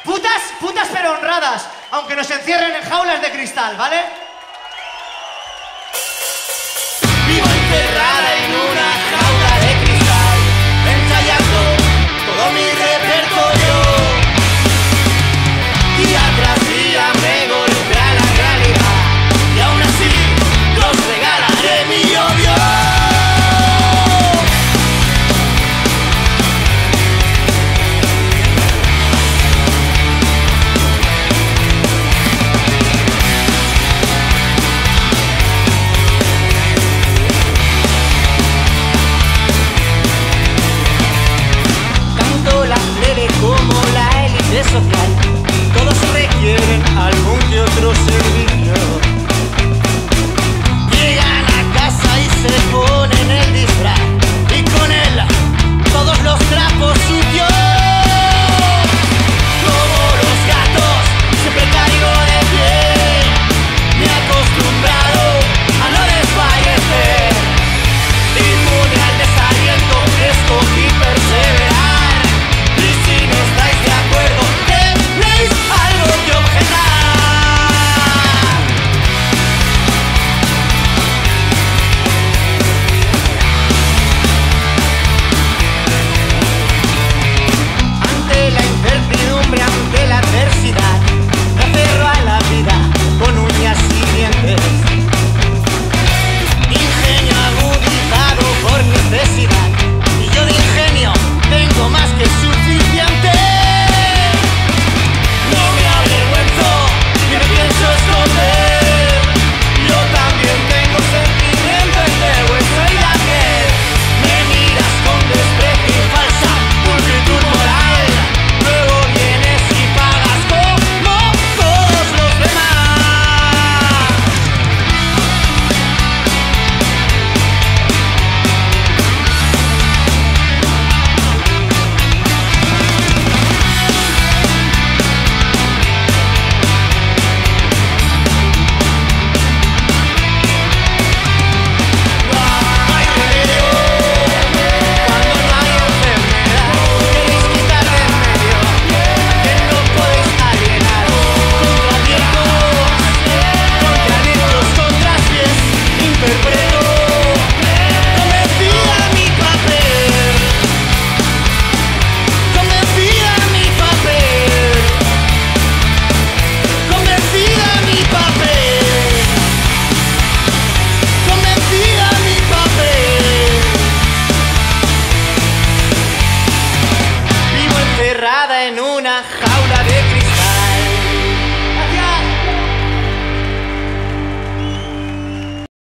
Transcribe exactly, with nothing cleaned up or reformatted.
Putas, putas pero honradas, aunque nos encierren en jaulas de cristal, ¿vale? Vivo encerrada en una jaula de cristal, ensayando todo mi repertorio. Día tras día me golpea la realidad y aún así los regalaré mi odio. Como la élite social, todos requieren algún que otro servicio. Llegan a casa y se ponen el disfraz y con él todos los trapos sucios. Como los gatos siempre caigo de pie, me he acostumbrado a no desfallecer. Inmune al desaliento, escogí perseverar. En una jaula de cristal.